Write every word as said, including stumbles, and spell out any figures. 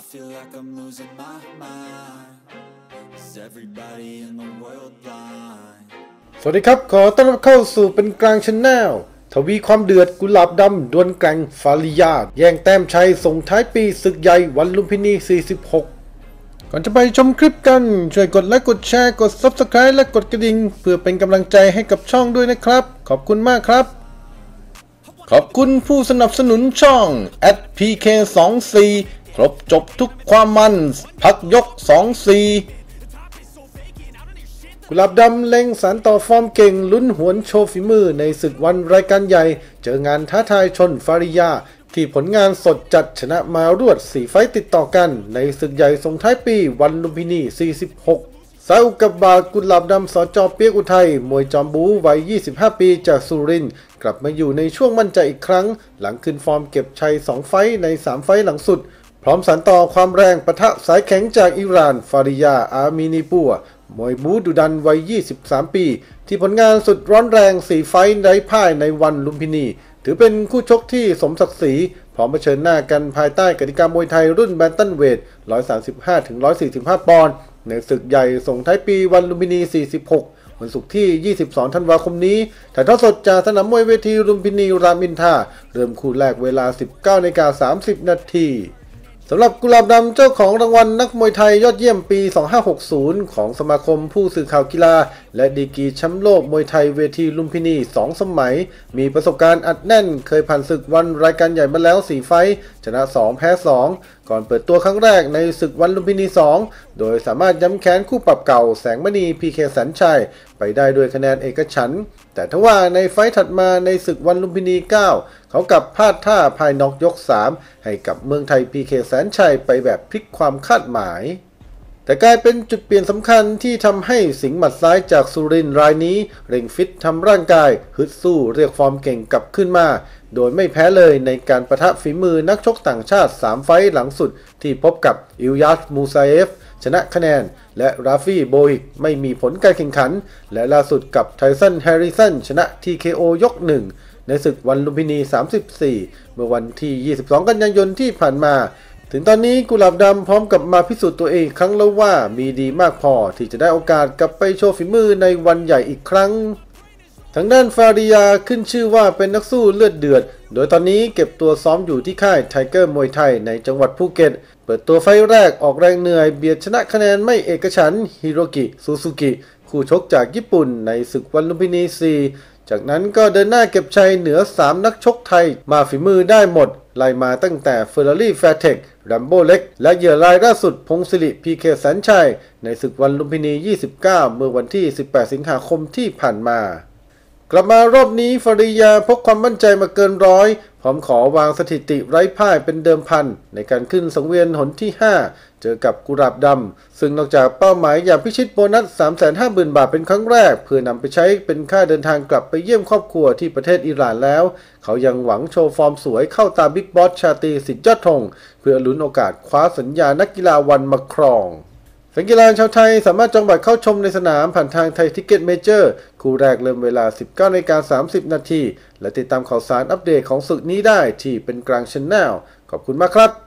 feel like I'm losing my mind. Is everybody in the world blind? สวัสดีครับขอต้อนรับเข้าสู่เป็นกลางชาแนลทวีความเดือดกุหลาบดำดวลแกร่งฟาริยาแย่งแต้มชัยส่งท้ายปีศึกใหญ่วันลุมพินี สี่สิบหก ก่อนจะไปชมคลิปกันช่วยกดไลค์กดแชร์กด ซับสไครบ์ และกดกระดิ่งเพื่อเป็นกำลังใจให้กับช่องด้วยนะครับขอบคุณมากครับขอบคุณผู้สนับสนุนช่อง แอท พี เค สองสี่ ครบจบทุกความมันพักยกสองสี่กุหลาบดำเล็งสานต่อฟอร์มเก่งลุ้นหวนโชว์ฝีมือในศึกวันรายการใหญ่เจองานท้าทายชนฟาริยาที่ผลงานสดจัดชนะมารวดสี่ไฟต์ติดต่อกันในศึกใหญ่ส่งท้ายปีวันลุมพินี สี่สิบหก สายอุกกาบาตกุหลาบดำสจ.เปียกอุทัยมวยจอมบู๊วัย ยี่สิบห้า ปีจากสุรินทร์กลับมาอยู่ในช่วงมั่นใจอีกครั้งหลังขึ้นฟอร์มเก็บชัยสองไฟต์ในสามไฟต์หลังสุดพร้อมสานต่อความแรงปะทะสายแข็งจากอิหร่านฟาริยาอาร์มินีปัวมวยบู๊ดุดันวัย ยี่สิบสาม ปีที่ผลงานสุดร้อนแรงสี่ไฟต์ไร้พ่ายในวันลุมพินีถือเป็นคู่ชกที่สมศักดิ์ศรีพร้อมเผชิญหน้ากันภายใต้กติกามวยไทยรุ่นแบนตันเวท หนึ่งร้อยสามสิบห้าถึงหนึ่งร้อยสี่สิบห้า ปอนด์ในศึกใหญ่ส่งท้ายปีวันลุมพินี สี่สิบหก วันศุกร์ที่ ยี่สิบสอง ธันวาคมนี้ถ่ายทอดสดจากสนามมวยเวทีลุมพินีรามอินทราเริ่มคู่แรกเวลา สิบเก้านาฬิกาสามสิบ นาทีสำหรับกุหลาบดำเจ้าของรางวัลนักมวยไทยยอดเยี่ยมปี สองพันห้าร้อยหกสิบ ของสมาคมผู้สื่อข่าวกีฬาและดีกรีแชมป์โลกมวยไทยเวทีลุมพินีสองสมัยมีประสบการณ์อัดแน่นเคยผ่านศึกวันรายการใหญ่มาแล้วสี่ไฟต์ชนะสองแพ้สองก่อนเปิดตัวครั้งแรกในศึกวันลุมพินีสองโดยสามารถย้ำแค้นคู่ปรับเก่าแสงมณี พี เค แสนชัยไปได้ด้วยคะแนนเอกฉันท์แต่ทว่าในไฟต์ถัดมาในศึกวันลุมพินีเก้าเขากลับพลาดท่าภายนอกยกสามให้กับเมืองไทย พี เค แสนชัยไปแบบพลิกความคาดหมายแต่กลายเป็นจุดเปลี่ยนสำคัญที่ทำให้สิงห์หมัดซ้ายจากสุรินทร์รายนี้เร่งฟิตทำร่างกายฮึดสู้เรียกฟอร์มเก่งกลับขึ้นมาโดยไม่แพ้เลยในการปะทะฝีมือนักชกต่างชาติสามไฟต์หลังสุดที่พบกับอิลยัสมูซาเอฟชนะคะแนนและราฟี่โบฮิกไม่มีผลการแข่งขันและล่าสุดกับไทสันแฮร์ริสันชนะ ที เค โอ ยกหนึ่งในศึกวันลุมพินีสามสิบสี่เมื่อวันที่ยี่สิบสองกันยายนที่ผ่านมาถึงตอนนี้กุหลาบดำพร้อมกับมาพิสูจน์ตัวเองครั้งแล้วว่ามีดีมากพอที่จะได้โอกาสกลับไปโชว์ฝีมือในวันใหญ่อีกครั้งทางด้านฟาริยาขึ้นชื่อว่าเป็นนักสู้เลือดเดือดโดยตอนนี้เก็บตัวซ้อมอยู่ที่ค่ายไทเกอร์มวยไทยในจังหวัดภูเก็ตเปิดตัวไฟล์แรกออกแรงเหนื่อยเบียดชนะคะแนนไม่เอกฉันท์ฮิโรกิซูซูกิคู่ชกจากญี่ปุ่นในศึกวันลุมพินีสี่จากนั้นก็เดินหน้าเก็บชัยเหนือสามนักชกไทยมาฝีมือได้หมดไล่มาตั้งแต่เฟอร์รารี่แฟร์เทคแรมโบ้เล็กและเหยื่อรายล่าสุดพงศิริ พี เค แสนชัยในศึกวันลุมพินี ยี่สิบเก้า เมื่อวันที่ สิบแปด สิงหาคมที่ผ่านมากลับมารอบนี้ฟาริยาพกความมั่นใจมาเกินร้อยพร้อมขอวางสถิติไร้พ่ายเป็นเดิมพันในการขึ้นสังเวียนหนที่ห้าเจอกับกุหลาบดำซึ่งนอกจากเป้าหมายอยากพิชิตโบนัส สามแสนห้าหมื่น บาทเป็นครั้งแรกเพื่อนำไปใช้เป็นค่าเดินทางกลับไปเยี่ยมครอบครัวที่ประเทศอิหร่านแล้วเขายังหวังโชว์ฟอร์มสวยเข้าตาบิ๊กบอสชาตรีสิทธิ์ยอดธงเพื่อลุ้นโอกาสคว้าสัญญานักกีฬาวันมาครองแฟนกีฬาชาวไทยสามารถจองบัตรเข้าชมในสนามผ่านทางไทยทิกเก็ตเมเจอร์คู่แรกเริ่มเวลา สิบเก้านาฬิกาสามสิบ นาทีและติดตามข่าวสารอัปเดตของศึกนี้ได้ที่เป็นกลางชาแนลขอบคุณมากครับ